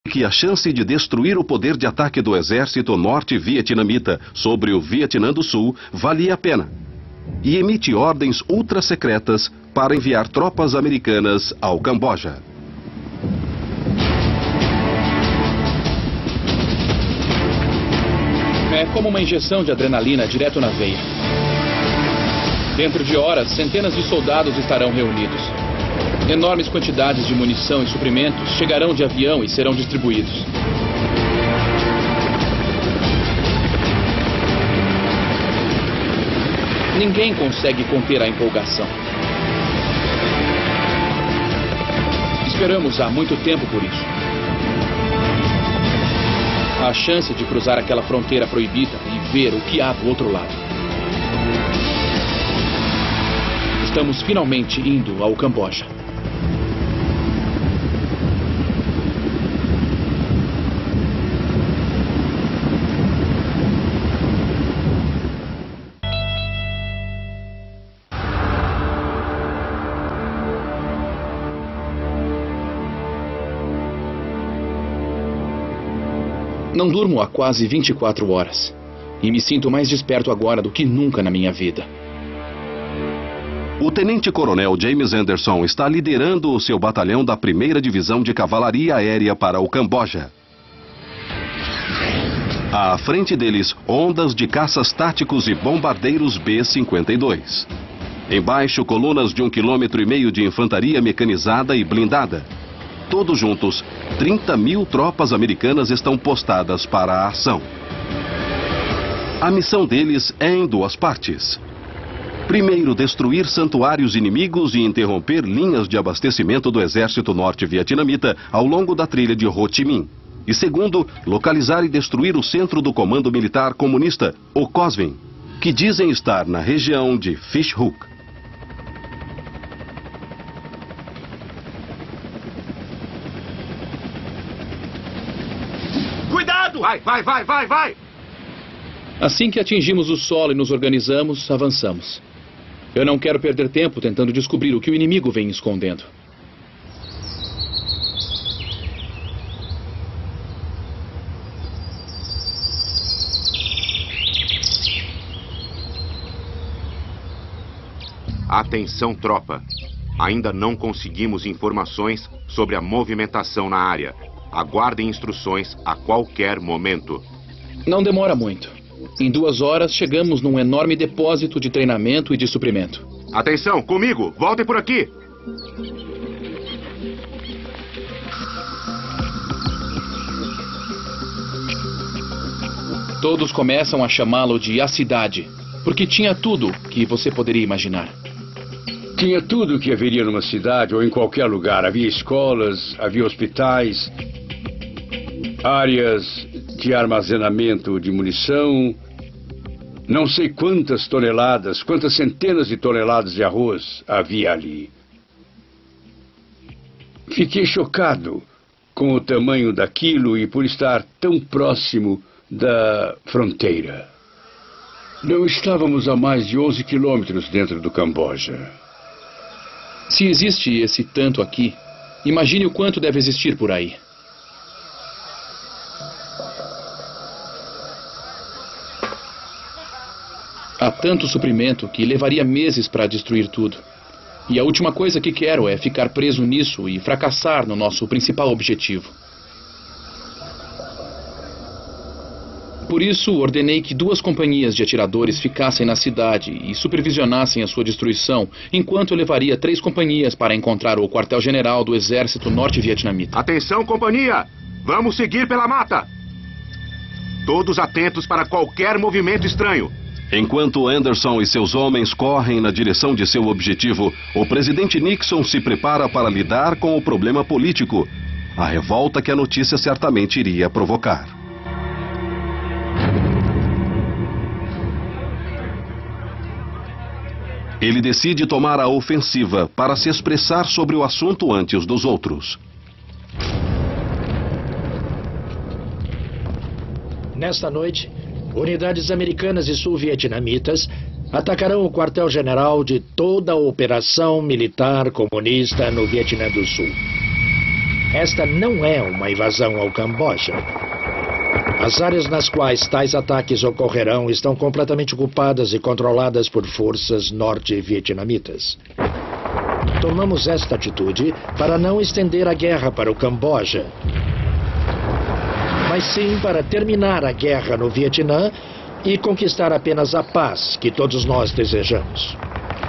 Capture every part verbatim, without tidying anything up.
que a chance de destruir o poder de ataque do exército norte-vietnamita sobre o Vietnã do Sul valia a pena. E emite ordens ultra-secretas para enviar tropas americanas ao Camboja. É como uma injeção de adrenalina direto na veia. Dentro de horas, centenas de soldados estarão reunidos. Enormes quantidades de munição e suprimentos chegarão de avião e serão distribuídos. Ninguém consegue conter a empolgação. Esperamos há muito tempo por isso. A chance de cruzar aquela fronteira proibida e ver o que há do outro lado. Estamos finalmente indo ao Camboja. Não durmo há quase vinte e quatro horas. E me sinto mais desperto agora do que nunca na minha vida. O tenente-coronel James Anderson está liderando o seu batalhão da primeira Divisão de Cavalaria Aérea para o Camboja. À frente deles, ondas de caças táticos e bombardeiros B cinquenta e dois. Embaixo, colunas de um quilômetro e meio de infantaria mecanizada e blindada. Todos juntos, trinta mil tropas americanas estão postadas para a ação. A missão deles é em duas partes. Primeiro, destruir santuários inimigos e interromper linhas de abastecimento do exército norte-vietnamita ao longo da trilha de Ho Chi Minh. E segundo, localizar e destruir o centro do Comando Militar Comunista, o COSVIN, que dizem estar na região de Fish Hook. Cuidado! Vai, vai, vai, vai, vai! Assim que atingimos o solo e nos organizamos, avançamos. Eu não quero perder tempo tentando descobrir o que o inimigo vem escondendo. Atenção, tropa. Ainda não conseguimos informações sobre a movimentação na área. Aguardem instruções a qualquer momento. Não demora muito. Em duas horas, chegamos num enorme depósito de treinamento e de suprimento. Atenção, comigo! Voltem por aqui! Todos começam a chamá-lo de A Cidade, porque tinha tudo que você poderia imaginar. Tinha tudo que haveria numa cidade ou em qualquer lugar. Havia escolas, havia hospitais, áreas de armazenamento de munição, não sei quantas toneladas, quantas centenas de toneladas de arroz havia ali. Fiquei chocado com o tamanho daquilo e por estar tão próximo da fronteira. Não estávamos a mais de onze quilômetros dentro do Camboja. Se existe esse tanto aqui, imagine o quanto deve existir por aí. Há tanto suprimento que levaria meses para destruir tudo. E a última coisa que quero é ficar preso nisso e fracassar no nosso principal objetivo. Por isso, ordenei que duas companhias de atiradores ficassem na cidade e supervisionassem a sua destruição, enquanto eu levaria três companhias para encontrar o quartel-general do exército norte-vietnamita. Atenção, companhia! Vamos seguir pela mata! Todos atentos para qualquer movimento estranho. Enquanto Anderson e seus homens correm na direção de seu objetivo, o presidente Nixon se prepara para lidar com o problema político, a revolta que a notícia certamente iria provocar. Ele decide tomar a ofensiva para se expressar sobre o assunto antes dos outros. Nesta noite, unidades americanas e sul-vietnamitas atacarão o quartel-general de toda a operação militar comunista no Vietnã do Sul. esta não é uma invasão ao Camboja. As áreas nas quais tais ataques ocorrerão estão completamente ocupadas e controladas por forças norte-vietnamitas. Tomamos esta atitude para não estender a guerra para o Camboja, mas sim para terminar a guerra no Vietnã e conquistar apenas a paz que todos nós desejamos.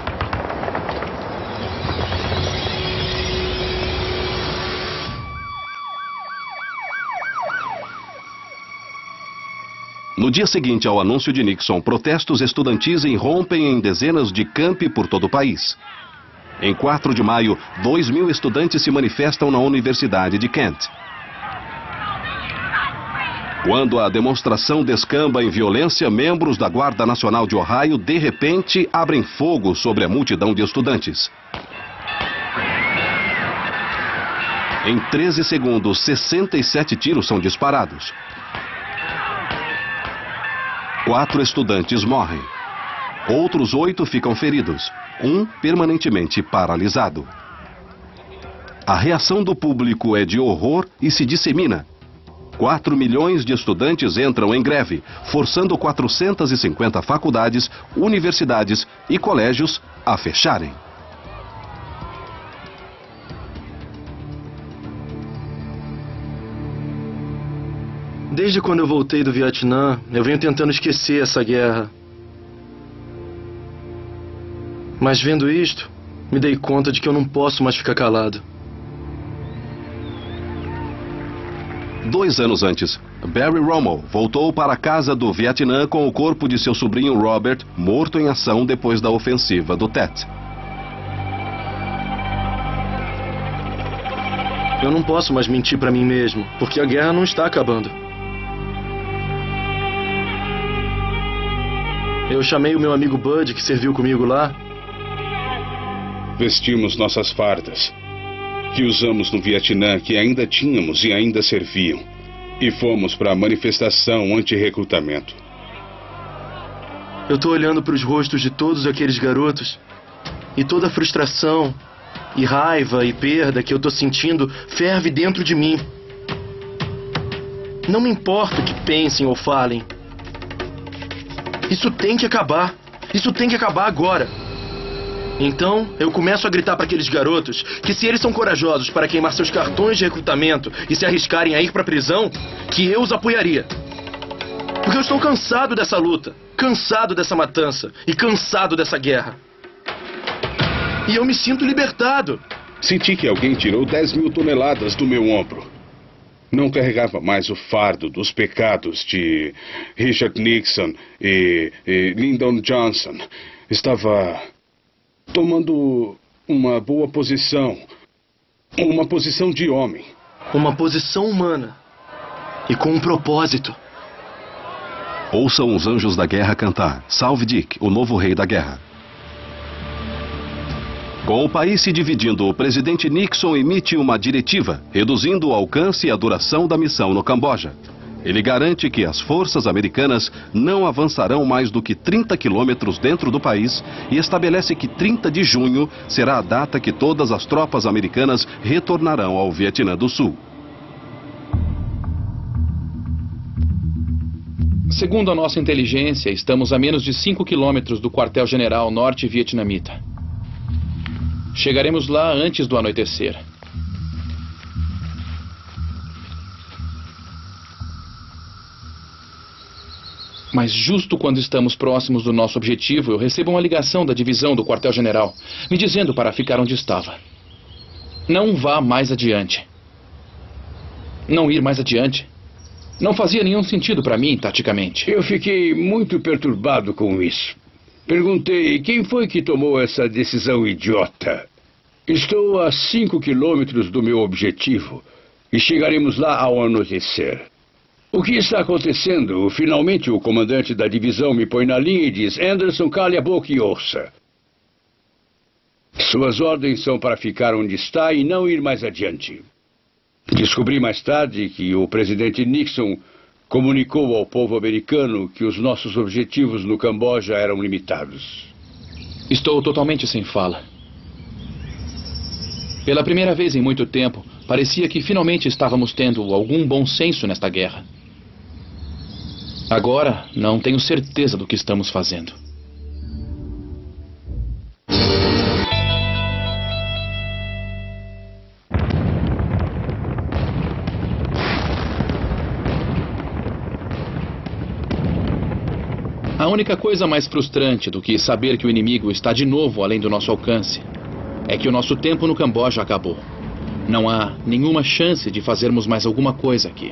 No dia seguinte ao anúncio de Nixon, protestos estudantis irrompem em dezenas de campi por todo o país. Em quatro de maio, dois mil estudantes se manifestam na Universidade de Kent. Quando a demonstração descamba em violência, membros da Guarda Nacional de Ohio, de repente, abrem fogo sobre a multidão de estudantes. Em treze segundos, sessenta e sete tiros são disparados. Quatro estudantes morrem. Outros oito ficam feridos. Um permanentemente paralisado. A reação do público é de horror e se dissemina. Quatro milhões de estudantes entram em greve, forçando quatrocentas e cinquenta faculdades, universidades e colégios a fecharem. Desde quando eu voltei do Vietnã, eu venho tentando esquecer essa guerra. Mas vendo isto, me dei conta de que eu não posso mais ficar calado. Dois anos antes, Barry Rommel voltou para a casa do Vietnã com o corpo de seu sobrinho Robert, morto em ação depois da ofensiva do Tet. Eu não posso mais mentir para mim mesmo, porque a guerra não está acabando. Eu chamei o meu amigo Bud, que serviu comigo lá. Vestimos nossas fardas, que usamos no Vietnã, que ainda tínhamos e ainda serviam, e fomos para a manifestação anti-recrutamento. Eu tô olhando para os rostos de todos aqueles garotos, e toda a frustração, e raiva e perda que eu tô sentindo ferve dentro de mim. Não me importa o que pensem ou falem. Isso tem que acabar. Isso tem que acabar agora. Então, eu começo a gritar para aqueles garotos que se eles são corajosos para queimar seus cartões de recrutamento e se arriscarem a ir para a prisão, que eu os apoiaria. Porque eu estou cansado dessa luta, cansado dessa matança e cansado dessa guerra. E eu me sinto libertado. Senti que alguém tirou dez mil toneladas do meu ombro. Não carregava mais o fardo dos pecados de Richard Nixon e, e Lyndon Johnson. Estava tomando uma boa posição. Uma posição de homem. Uma posição humana. E com um propósito. Ouçam os anjos da guerra cantar Salve Dick, o novo rei da guerra. Com o país se dividindo, o presidente Nixon emite uma diretiva, reduzindo o alcance e a duração da missão no Camboja. Ele garante que as forças americanas não avançarão mais do que trinta quilômetros dentro do país e estabelece que trinta de junho será a data que todas as tropas americanas retornarão ao Vietnã do Sul. Segundo a nossa inteligência, estamos a menos de cinco quilômetros do quartel-general norte-vietnamita. Chegaremos lá antes do anoitecer. Mas justo quando estamos próximos do nosso objetivo, eu recebo uma ligação da divisão do quartel-general, me dizendo para ficar onde estava. Não vá mais adiante. Não ir mais adiante. Não fazia nenhum sentido para mim, taticamente. Eu fiquei muito perturbado com isso. Perguntei quem foi que tomou essa decisão idiota. Estou a cinco quilômetros do meu objetivo e chegaremos lá ao anoitecer. O que está acontecendo? Finalmente o comandante da divisão me põe na linha e diz: Anderson, cale a boca e ouça. Suas ordens são para ficar onde está e não ir mais adiante. Descobri mais tarde que o presidente Nixon comunicou ao povo americano que os nossos objetivos no Camboja eram limitados. Estou totalmente sem fala. Pela primeira vez em muito tempo, Parecia que finalmente estávamos tendo algum bom senso nesta guerra. Agora, não tenho certeza do que estamos fazendo. A única coisa mais frustrante do que saber que o inimigo está de novo além do nosso alcance é que o nosso tempo no Camboja acabou. Não há nenhuma chance de fazermos mais alguma coisa aqui.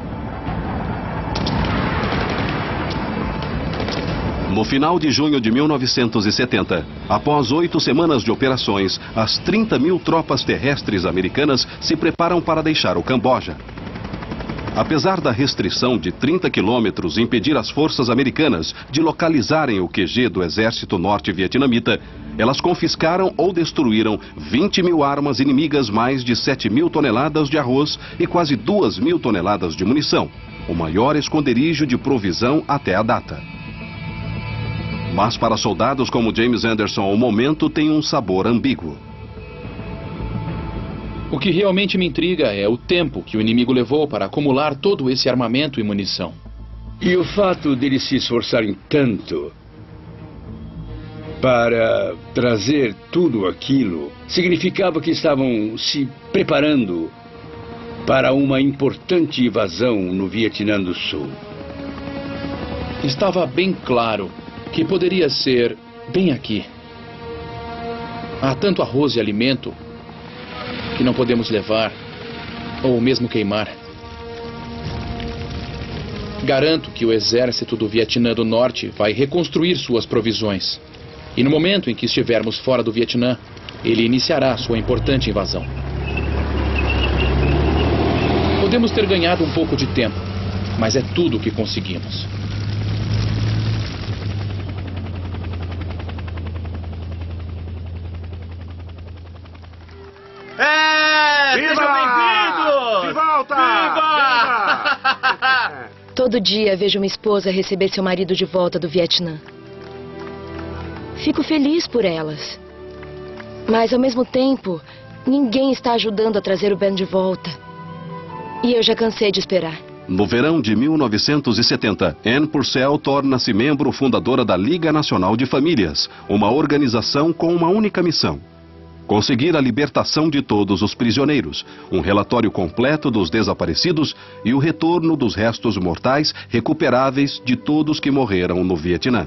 No final de junho de mil novecentos e setenta, após oito semanas de operações, as trinta mil tropas terrestres americanas se preparam para deixar o Camboja. Apesar da restrição de trinta quilômetros impedir as forças americanas de localizarem o Q G do exército norte-vietnamita, elas confiscaram ou destruíram vinte mil armas inimigas, mais de sete mil toneladas de arroz e quase duas mil toneladas de munição, o maior esconderijo de provisão até a data. Mas para soldados como James Anderson, o momento tem um sabor ambíguo. O que realmente me intriga é o tempo que o inimigo levou para acumular todo esse armamento e munição. E o fato deles se esforçarem tanto para trazer tudo aquilo significava que estavam se preparando para uma importante invasão no Vietnã do Sul. Estava bem claro que poderia ser bem aqui. Há tanto arroz e alimento que não podemos levar, ou mesmo queimar. Garanto que o exército do Vietnã do Norte vai reconstruir suas provisões. E no momento em que estivermos fora do Vietnã, ele iniciará sua importante invasão. Podemos ter ganhado um pouco de tempo, mas é tudo o que conseguimos. É! Viva! Sejam bem-vindos! De volta! Viva! Todo dia vejo minha esposa receber seu marido de volta do Vietnã. Fico feliz por elas. Mas, ao mesmo tempo, ninguém está ajudando a trazer o Ben de volta. E eu já cansei de esperar. No verão de mil novecentos e setenta, Anne Purcell torna-se membro fundadora da Liga Nacional de Famílias, uma organização com uma única missão: conseguir a libertação de todos os prisioneiros, um relatório completo dos desaparecidos e o retorno dos restos mortais recuperáveis de todos que morreram no Vietnã.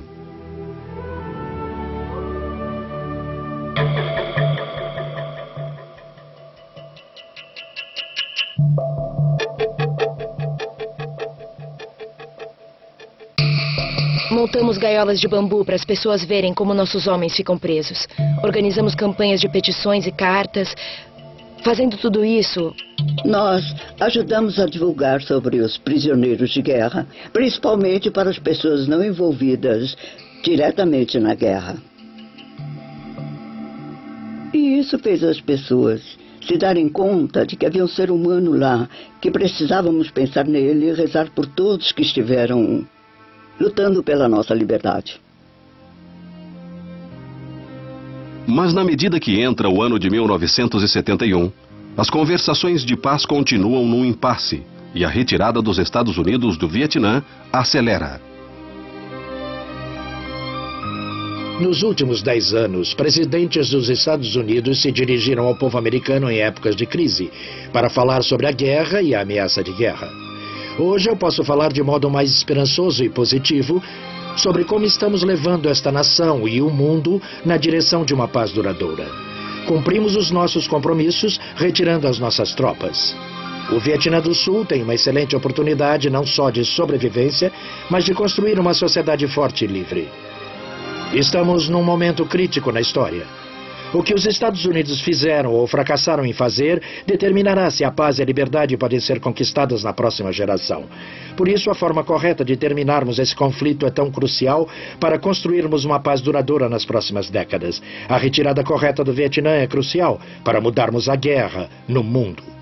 Montamos gaiolas de bambu para as pessoas verem como nossos homens ficam presos. Organizamos campanhas de petições e cartas. Fazendo tudo isso, nós ajudamos a divulgar sobre os prisioneiros de guerra, principalmente para as pessoas não envolvidas diretamente na guerra. E isso fez as pessoas se darem conta de que havia um ser humano lá, que precisávamos pensar nele e rezar por todos que estiveram lutando pela nossa liberdade. Mas na medida que entra o ano de mil novecentos e setenta e um, as conversações de paz continuam num impasse e a retirada dos Estados Unidos do Vietnã acelera. Nos últimos dez anos, presidentes dos Estados Unidos se dirigiram ao povo americano em épocas de crise para falar sobre a guerra e a ameaça de guerra. Hoje eu posso falar de modo mais esperançoso e positivo sobre como estamos levando esta nação e o mundo na direção de uma paz duradoura. Cumprimos os nossos compromissos retirando as nossas tropas. O Vietnã do Sul tem uma excelente oportunidade não só de sobrevivência, mas de construir uma sociedade forte e livre. Estamos num momento crítico na história. O que os Estados Unidos fizeram ou fracassaram em fazer determinará se a paz e a liberdade podem ser conquistadas na próxima geração. Por isso, a forma correta de terminarmos esse conflito é tão crucial para construirmos uma paz duradoura nas próximas décadas. A retirada correta do Vietnã é crucial para mudarmos a guerra no mundo.